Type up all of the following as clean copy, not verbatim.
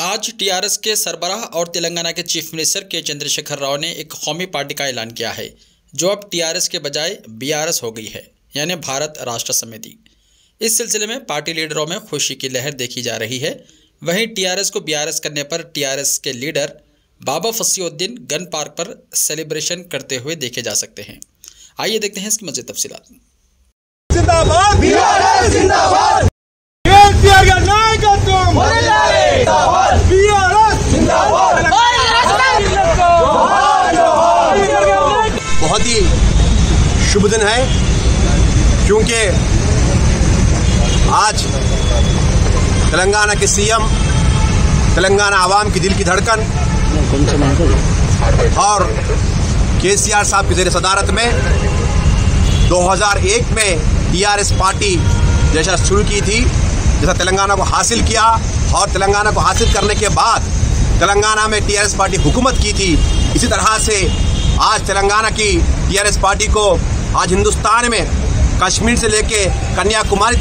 आज टीआरएस के सरबराह और तेलंगाना के चीफ मिनिस्टर के चंद्रशेखर राव ने एक कौमी पार्टी का ऐलान किया है जो अब टीआरएस के बजाय बीआरएस हो गई है, यानी भारत राष्ट्र समिति। इस सिलसिले में पार्टी लीडरों में खुशी की लहर देखी जा रही है। वहीं टीआरएस को बीआरएस करने पर टीआरएस के leader Baba Fasiuddin gun park पर सेलिब्रेशन करते हुए देखे जा सकते हैं। आइए देखते हैं इसकी मज़ीद तफसीलात। जिंदाबाद बीआरएस जिंदाबाद, बहुत ही शुभ दिन है क्योंकि आज तेलंगाना के सीएम, तेलंगाना आवाम की दिल की धड़कन और केसीआर साहब की ज़ेर सदारत में 2001 में टीआरएस पार्टी जैसा शुरू की थी, जैसा तेलंगाना को हासिल किया और तेलंगाना को हासिल करने के बाद तेलंगाना में टीआरएस पार्टी हुकूमत की थी, इसी तरह से आज तेलंगाना की टीआरएस पार्टी को आज हिंदुस्तान में कश्मीर से लेके कन्याकुमारी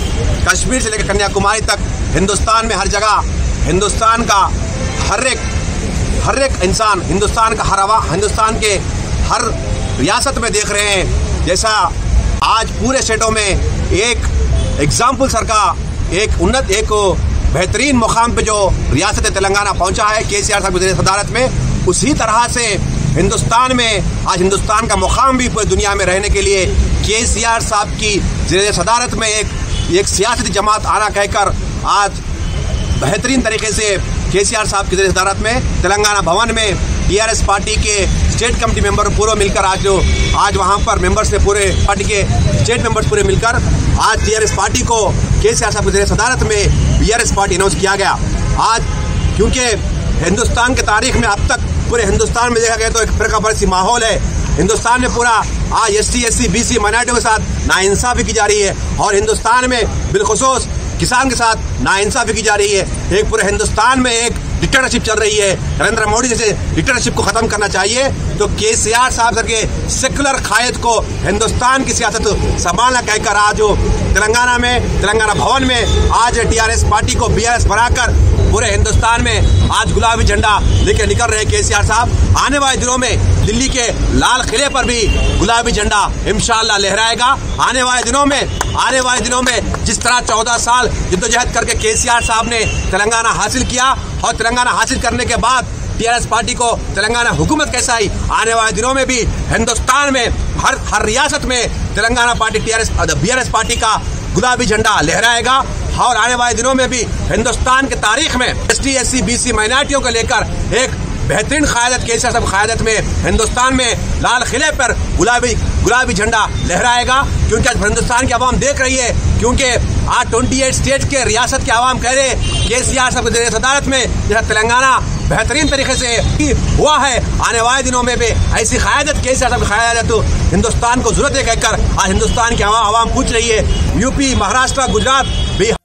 तक हिंदुस्तान में हर जगह हिंदुस्तान का हर एक इंसान, हिंदुस्तान के हर रियासत में देख रहे हैं। जैसा आज पूरे स्टेटों में एक एग्जाम्पल सर का एक बेहतरीन मुकाम पे जो रियासत तेलंगाना पहुंचा है केसीआर साहब की सदारत में, उसी तरह से हिंदुस्तान में आज हिंदुस्तान का मुकाम भी पूरी दुनिया में रहने के लिए केसीआर साहब की ज़ेर सदारत में एक सियासती जमात आना कहकर आज बेहतरीन तरीके से केसीआर साहब की ज़ेर सदारत में तेलंगाना भवन में टीआरएस पार्टी के स्टेट कमेटी मेंबर पूरे मिलकर आज वहां पर मेंबर्स ने पूरे पार्टी के स्टेट मेंबर्स पूरे मिलकर आज टीआरएस पार्टी को केसीआर साहब की ज़ेर सदारत में बीआरएस पार्टी अनाउंस किया गया। आज क्योंकि हिंदुस्तान के तारीख में अब तक पूरे हिंदुस्तान में देखा गया तो एक फ़िरकापरस्ती माहौल है। हिंदुस्तान में पूरा आज ST, BC माइनॉरिटियों के साथ नाइंसाफ़ी की जा रही है और हिंदुस्तान में बिलखुसूस किसान के साथ नाइंसाफ़ी की जा रही है। एक पूरे हिंदुस्तान में एक डिक्टेटरशिप चल रही है। नरेंद्र मोदी जैसे डिक्टेटरशिप को ख़त्म करना चाहिए तो केसीआर साहब के सेकुलर कायद को हिंदुस्तान की सियासत संभालना कहकर आज तेलंगाना भवन में आज टीआरएस पार्टी को बीआरएस बनाकर पूरे हिंदुस्तान में आज गुलाबी झंडा लेकर निकल रहे केसीआर साहब। आने वाले दिनों में दिल्ली के लाल किले पर भी गुलाबी झंडा इंशाअल्लाह लहराएगा। आने वाले दिनों में जिस तरह 14 साल जिद्दोजहद करके केसीआर साहब ने तेलंगाना हासिल किया और तेलंगाना हासिल करने के बाद टीआरएस पार्टी को तेलंगाना हुकूमत कैसा आई, आने वाले दिनों में भी हिंदुस्तान में हर रियासत में तेलंगाना पार्टी बीआरएस पार्टी का गुलाबी झंडा लहराएगा और आने वाले दिनों में भी हिंदुस्तान के तारीख में ST, SC, BC माइनॉरिटियों को लेकर एक बेहतरीन क़यादत केसीआर साहब क़यादत में हिंदुस्तान में लाल किले पर गुलाबी झंडा लहराएगा। क्योंकि आज हिंदुस्तान की आवाम देख रही है, क्योंकि आज 28 स्टेट के रियासत के आवाम कह रहे केसीआर साहब की सदारत में जैसा तेलंगाना बेहतरीन तरीके से हुआ है, आने वाले दिनों में भी ऐसी क़यादत केसीआर साहब की क़यादत हिंदुस्तान को जरूरत है कहकर आज हिंदुस्तान की आवाम पूछ रही है। यूपी, महाराष्ट्र, गुजरात, बिहार